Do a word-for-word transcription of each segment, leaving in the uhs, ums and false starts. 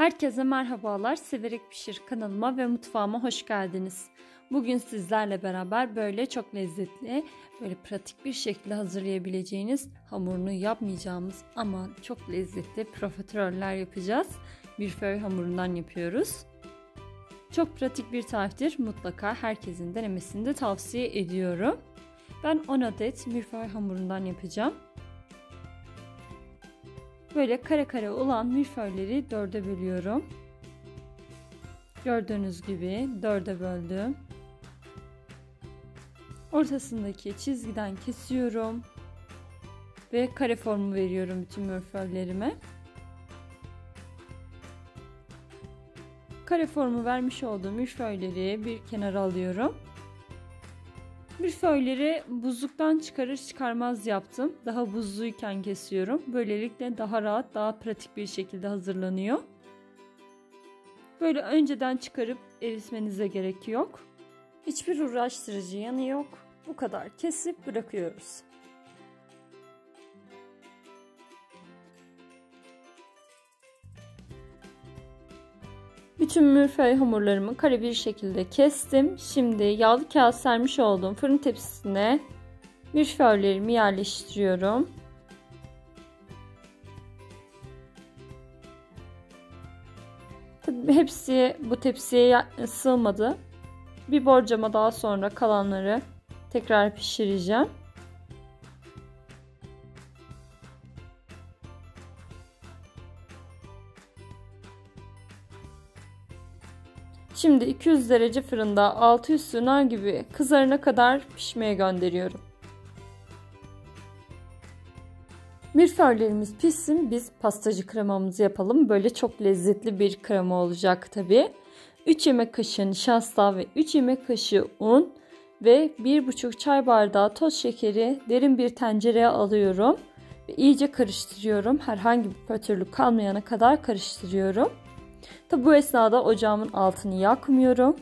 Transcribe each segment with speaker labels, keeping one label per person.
Speaker 1: Herkese merhabalar. Severek Pişir kanalıma ve mutfağıma hoş geldiniz. Bugün sizlerle beraber böyle çok lezzetli, böyle pratik bir şekilde hazırlayabileceğiniz, hamurunu yapmayacağımız ama çok lezzetli profiteroller yapacağız. Milföy hamurundan yapıyoruz. Çok pratik bir tariftir. Mutlaka herkesin denemesini de tavsiye ediyorum. Ben on adet milföy hamurundan yapacağım. Böyle kare kare olan milföyleri dörde bölüyorum. Gördüğünüz gibi dörde böldüm. Ortasındaki çizgiden kesiyorum. Ve kare formu veriyorum bütün milföylerime. Kare formu vermiş olduğum milföyleri bir kenara alıyorum. Milföyleri buzluktan çıkarır çıkarmaz yaptım. Daha buzluyken kesiyorum. Böylelikle daha rahat, daha pratik bir şekilde hazırlanıyor. Böyle önceden çıkarıp eritmenize gerek yok. Hiçbir uğraştırıcı yanı yok. Bu kadar kesip bırakıyoruz. Bütün milföy hamurlarımı kare bir şekilde kestim. Şimdi yağlı kağıt sermiş olduğum fırın tepsisine milföylerimi yerleştiriyorum. Tabii hepsi bu tepsiye sığmadı. Bir borcama daha sonra kalanları tekrar pişireceğim. Şimdi iki yüz derece fırında altı üstü nar gibi kızarana kadar pişmeye gönderiyorum. Milföylerimiz pişsin, biz pastacı kremamızı yapalım. Böyle çok lezzetli bir krema olacak tabi. üç yemek kaşığı nişasta ve üç yemek kaşığı un ve bir buçuk çay bardağı toz şekeri derin bir tencereye alıyorum. Ve iyice karıştırıyorum. Herhangi bir pötürlük kalmayana kadar karıştırıyorum. Tabi bu esnada ocağımın altını yakmıyorum.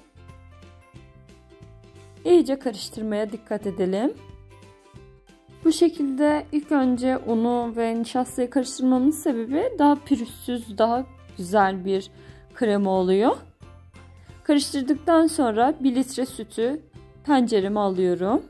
Speaker 1: İyice karıştırmaya dikkat edelim. Bu şekilde ilk önce unu ve nişastayı karıştırmamın sebebi daha pürüzsüz, daha güzel bir krema oluyor. Karıştırdıktan sonra bir litre sütü tencereme alıyorum.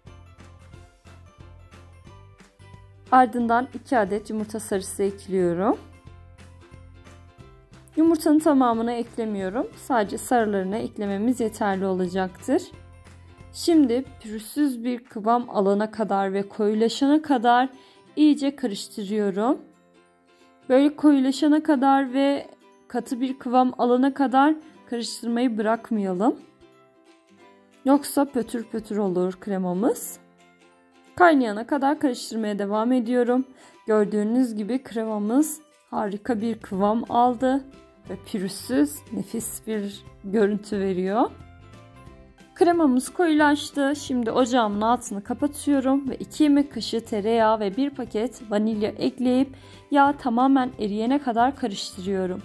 Speaker 1: Ardından iki adet yumurta sarısı ekliyorum. Yumurtanın tamamını eklemiyorum. Sadece sarılarını eklememiz yeterli olacaktır. Şimdi pürüzsüz bir kıvam alana kadar ve koyulaşana kadar iyice karıştırıyorum. Böyle koyulaşana kadar ve katı bir kıvam alana kadar karıştırmayı bırakmayalım. Yoksa pötür pötür olur kremamız. Kaynayana kadar karıştırmaya devam ediyorum. Gördüğünüz gibi kremamız harika bir kıvam aldı ve pürüzsüz, nefis bir görüntü veriyor. Kremamız koyulaştı. Şimdi ocağımın altını kapatıyorum ve iki yemek kaşığı tereyağı ve bir paket vanilya ekleyip yağ tamamen eriyene kadar karıştırıyorum.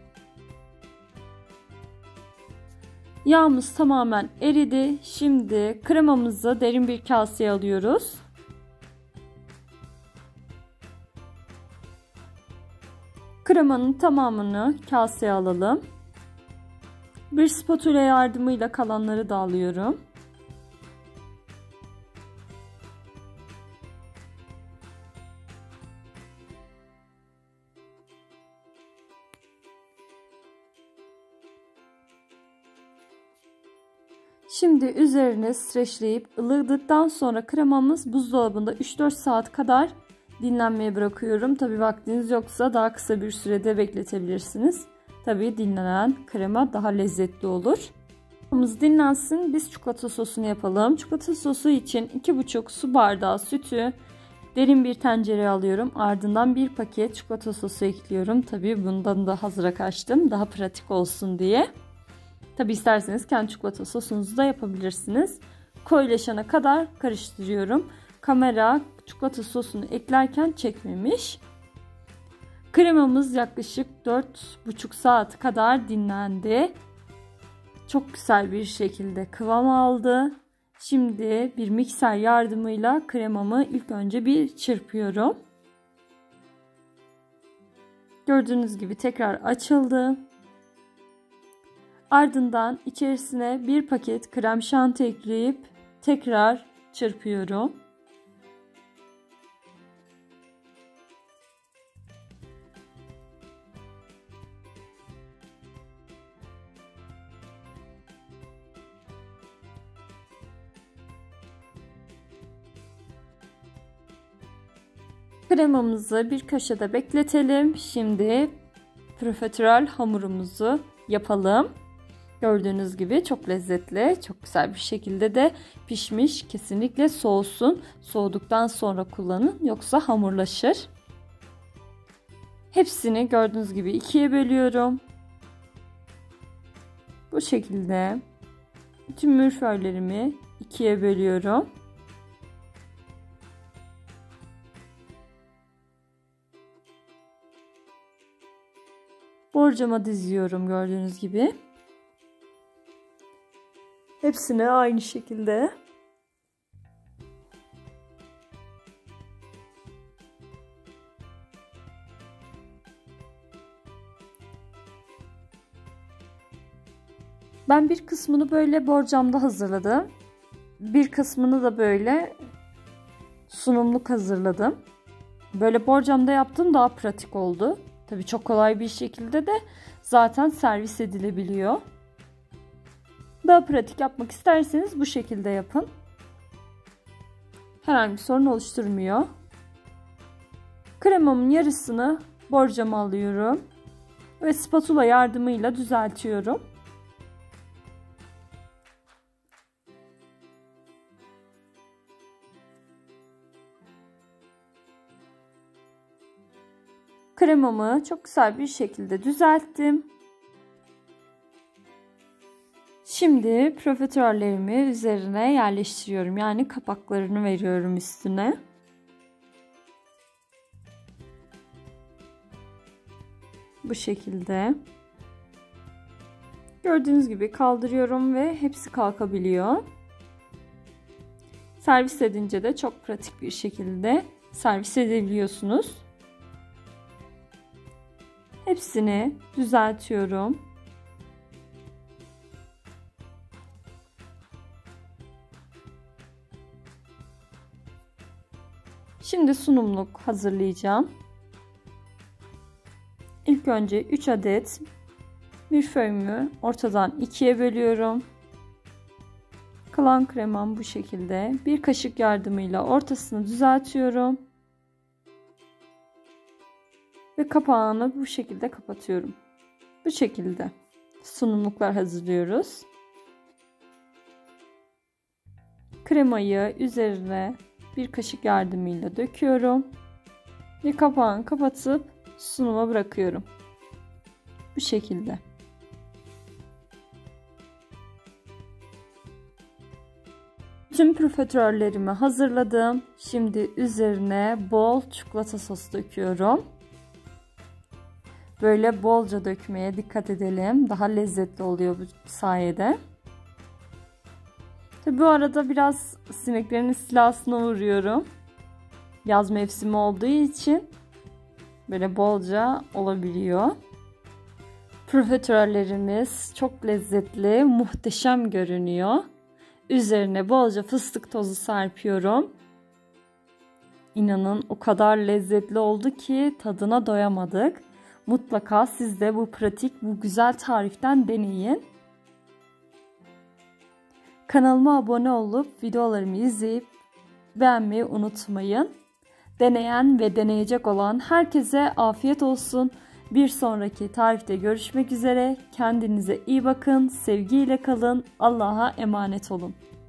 Speaker 1: Yağımız tamamen eridi. Şimdi kremamızı derin bir kaseye alıyoruz. Kremanın tamamını kaseye alalım. Bir spatula yardımıyla kalanları da alıyorum. Şimdi üzerine streçleyip ılıdıktan sonra kremamız buzdolabında üç dört saat kadar dinlenmeye bırakıyorum. Tabi vaktiniz yoksa daha kısa bir sürede bekletebilirsiniz. Tabi dinlenen krema daha lezzetli olur. Kremamız dinlensin, biz çikolata sosunu yapalım. Çikolata sosu için iki buçuk su bardağı sütü derin bir tencereye alıyorum. Ardından bir paket çikolata sosu ekliyorum. Tabi bundan da hazıra kaçtım, daha pratik olsun diye. Tabi isterseniz kendi çikolata sosunuzu da yapabilirsiniz. Koyulaşana kadar karıştırıyorum. Kamera çikolata sosunu eklerken çekmemiş. Kremamız yaklaşık dört buçuk saat kadar dinlendi. Çok güzel bir şekilde kıvam aldı. Şimdi bir mikser yardımıyla kremamı ilk önce bir çırpıyorum. Gördüğünüz gibi tekrar açıldı. Ardından içerisine bir paket krem şanti ekleyip tekrar çırpıyorum. Kremamızı bir köşede bekletelim. Şimdi profiterol hamurumuzu yapalım. Gördüğünüz gibi çok lezzetli, çok güzel bir şekilde de pişmiş. Kesinlikle soğusun. Soğuduktan sonra kullanın, yoksa hamurlaşır. Hepsini gördüğünüz gibi ikiye bölüyorum. Bu şekilde bütün mürföylerimi ikiye bölüyorum. Borcama diziyorum gördüğünüz gibi. Hepsini aynı şekilde. Ben bir kısmını böyle borcamda hazırladım. Bir kısmını da böyle sunumluk hazırladım. Böyle borcamda yaptım, daha pratik oldu. Tabii çok kolay bir şekilde de zaten servis edilebiliyor. Daha pratik yapmak isterseniz bu şekilde yapın. Herhangi bir sorun oluşturmuyor. Kremamın yarısını borcama alıyorum ve spatula yardımıyla düzeltiyorum. Kremamı çok güzel bir şekilde düzelttim. Şimdi profiterollerimi üzerine yerleştiriyorum. Yani kapaklarını veriyorum üstüne. Bu şekilde. Gördüğünüz gibi kaldırıyorum ve hepsi kalkabiliyor. Servis edince de çok pratik bir şekilde servis edebiliyorsunuz. Hepsini düzeltiyorum. Şimdi sunumluk hazırlayacağım. İlk önce üç adet milföyümü ortadan ikiye bölüyorum. Kalan kremam bu şekilde. Bir kaşık yardımıyla ortasını düzeltiyorum. Ve kapağını bu şekilde kapatıyorum. Bu şekilde sunumluklar hazırlıyoruz. Kremayı üzerine bir kaşık yardımıyla döküyorum. Ve kapağını kapatıp sunuma bırakıyorum. Bu şekilde. Tüm profiterollerimi hazırladım. Şimdi üzerine bol çikolata sosu döküyorum. Böyle bolca dökmeye dikkat edelim. Daha lezzetli oluyor bu sayede. Tabi bu arada biraz sineklerin istilasına uğruyorum. Yaz mevsimi olduğu için böyle bolca olabiliyor. Profiterollerimiz çok lezzetli, muhteşem görünüyor. Üzerine bolca fıstık tozu serpiyorum. İnanın o kadar lezzetli oldu ki tadına doyamadık. Mutlaka siz de bu pratik, bu güzel tariften deneyin. Kanalıma abone olup videolarımı izleyip beğenmeyi unutmayın. Deneyen ve deneyecek olan herkese afiyet olsun. Bir sonraki tarifte görüşmek üzere. Kendinize iyi bakın. Sevgiyle kalın. Allah'a emanet olun.